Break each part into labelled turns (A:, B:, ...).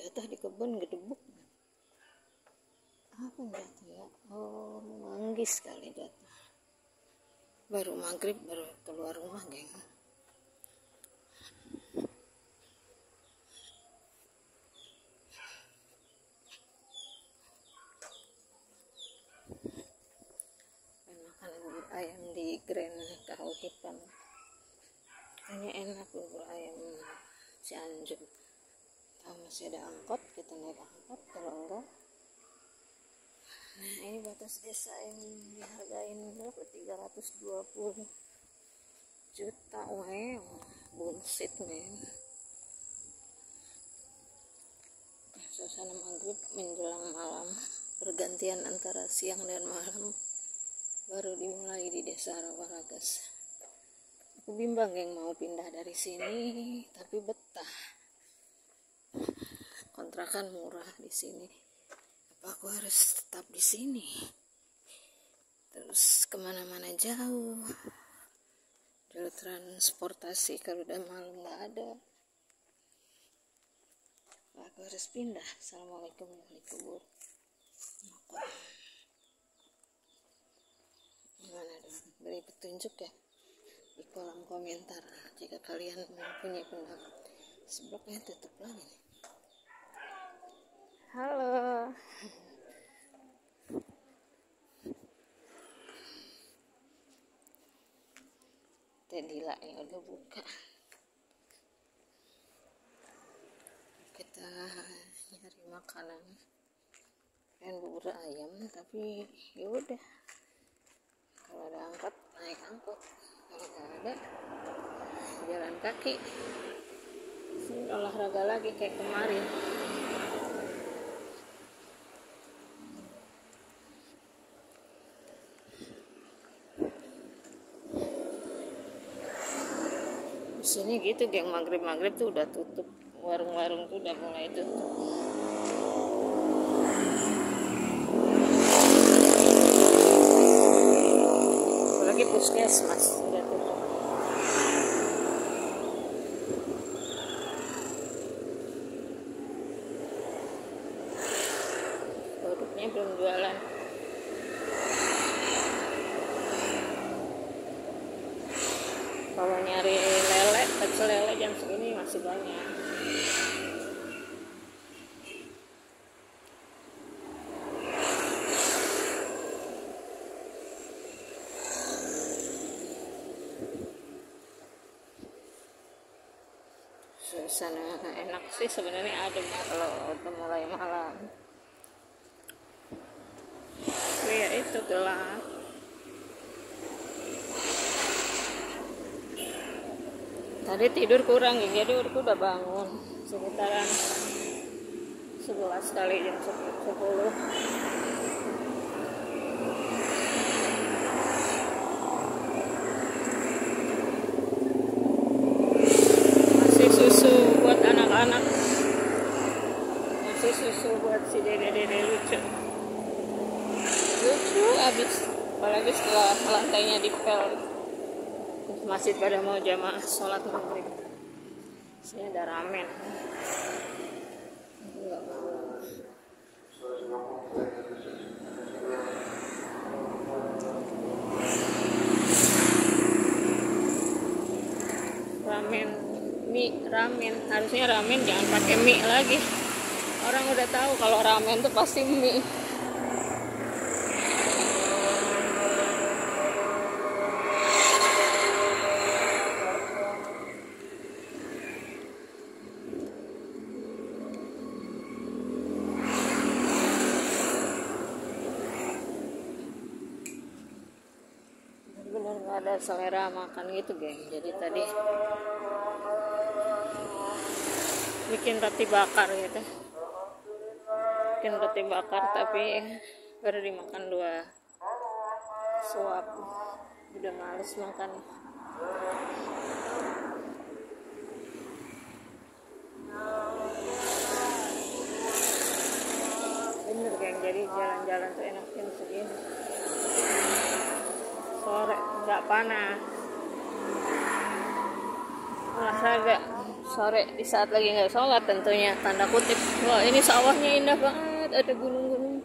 A: jatuh di kebun gedebuk. Apa yang jatuh ya? Oh, manggis kali jatuh. Baru maghrib baru keluar rumah, geng. Makan bubur ayam di Grand Kauhipan. Kayaknya enak bubur ayam Cianjur. Tahu masih ada angkot, kita naik angkot. Kalau enggak, nah ini batas desa yang dihargain berapa? 320 juta. Wow, bullshit men. Suasana maghrib menjelang malam, pergantian antara siang dan malam baru dimulai di desa Rawaragas. Aku bimbang yang mau pindah dari sini, tapi betah. Kontrakan murah di sini. Apa aku harus tetap di sini? Terus kemana-mana jauh. Jalur transportasi kalau udah malam nggak ada. Aku harus pindah. Assalamualaikum warahmatullahi wabarakatuh. Gimana dong? Beri petunjuk ya di kolom komentar jika kalian mempunyai pendapat. Sebloknya tutup lagi nih. Halo. Tedila yang udah buka. Kita nyari makanan. Pengen bubur ayam, tapi ya udah. Kalau ada angkot, naik angkot. Kalau nggak ada, jalan kaki. Sini olahraga lagi kayak kemarin. Di sini gitu, geng, maghrib tuh udah tutup. Warung-warung tuh udah mulai tutup. Apalagi puskesmas udah tutup. Produknya belum jualan. Kalau nyari lele, pecel lele jam segini masih banyak. Suasana enak sih sebenarnya, adem kalau udah mulai malam. Tapi ya itu gelap. Tadi tidur kurang ya, jadi aku udah bangun sekitaran 11 kali jam 10. Masih susu buat anak-anak, masih susu buat si dede-dede lucu abis, apalagi setelah lantainya dipel. Masjid pada mau jamaah sholat maghrib. Sini ada ramen. Enggak mau. Ramen, mie, ramen. Harusnya ramen jangan pakai mie lagi. Orang udah tahu kalau ramen tuh pasti mie. Bener nggak ada selera makan gitu, geng. Jadi tadi bikin roti bakar gitu, tapi baru dimakan 2 suap, udah males makan. Bener, geng, jadi jalan-jalan tuh enak jam segini. Sore nggak panas, olahraga sore di saat lagi nggak sholat tentunya, tanda kutip. Wah, ini sawahnya indah banget, ada gunung-gunung.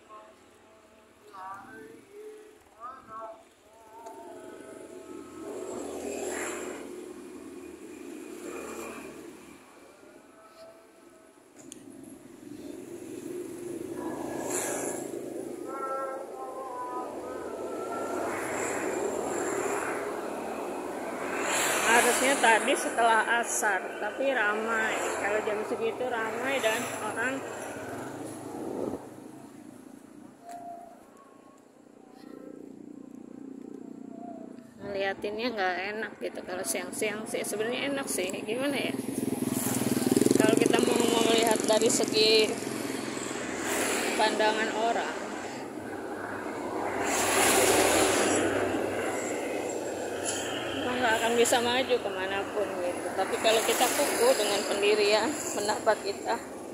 A: Harusnya tadi setelah asar, tapi ramai. Kalau jam segitu ramai dan orang ngeliatinnya nggak enak gitu. Kalau siang-siang sih sebenarnya enak sih. Gimana ya? Kalau kita mau melihat dari segi pandangan orang, nggak akan bisa maju kemanapun gitu. Tapi kalau kita kuku dengan pendirian pendapat kita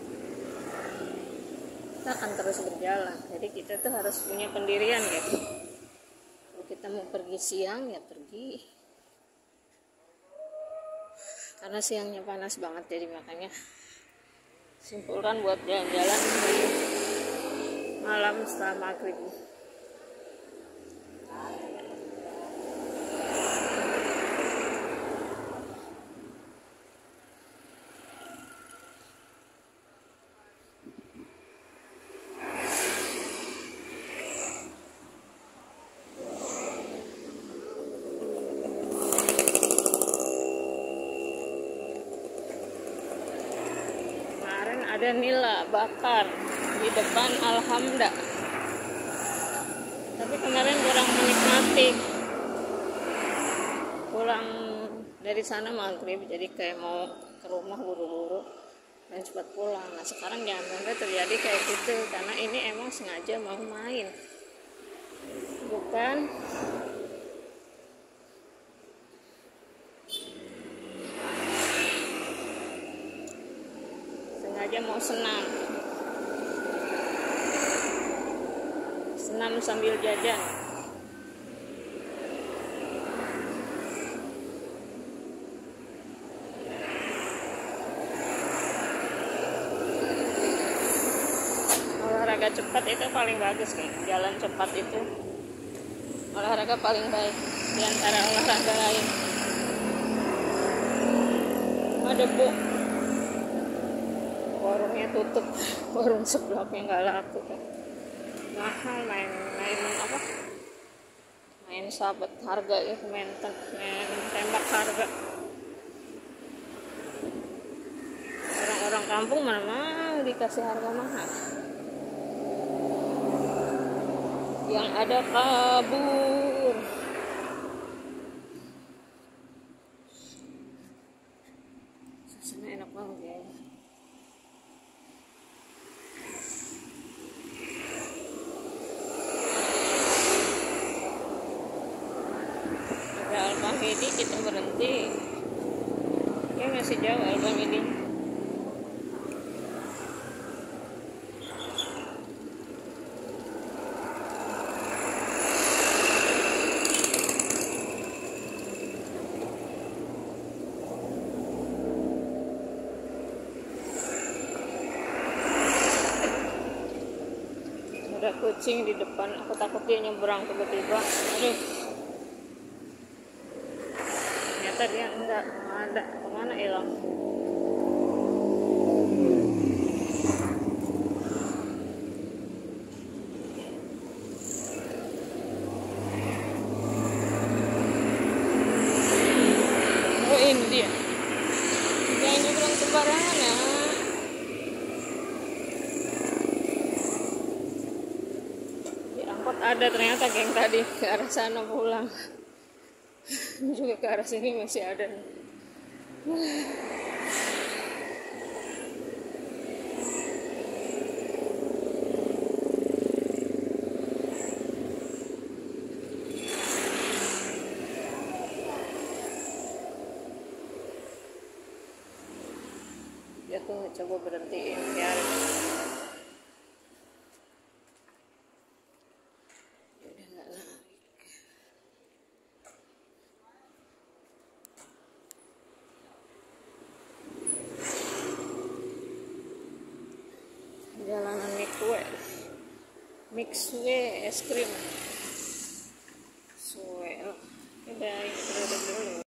A: akan terus berjalan. Jadi kita tuh harus punya pendirian gitu. Kalau kita mau pergi siang ya pergi, karena siangnya panas banget, jadi makanya simpulkan buat jalan-jalan di malam setelah maghrib. Ada nila bakar di depan Alhamda, tapi kemarin kurang menikmati. Pulang dari sana maghrib, jadi kayak mau ke rumah buru-buru dan cepat pulang. Nah sekarang jangan sampai terjadi kayak gitu, karena ini emang sengaja mau main, bukan sengaja mau senam sambil jajan. Olahraga cepat itu paling bagus nih, jalan cepat itu olahraga paling baik di antara olahraga lain. Ada bu, warungnya tutup, warung sebelahnya nggak laku kan, mahal. main apa, main sahabat harga ya, main tembak harga. Orang-orang kampung mana mau dikasih harga mahal, yang ada kabur. Suasana enak banget ya. Ada Al-Mahidi, kita berhenti ya, masih jauh Al-Mahidi. Ada kucing di depan, aku takut dia nyebrang tiba-tiba. Aduh, ternyata dia enggak ada, kemana hilang. Oh ini dia, jangan nyebrang sembarangan ya. Ada ternyata geng tadi ke arah sana pulang. Juga ke arah sini masih ada. Dia tuh coba berhentiin biar jalanan mix es krim suwe udah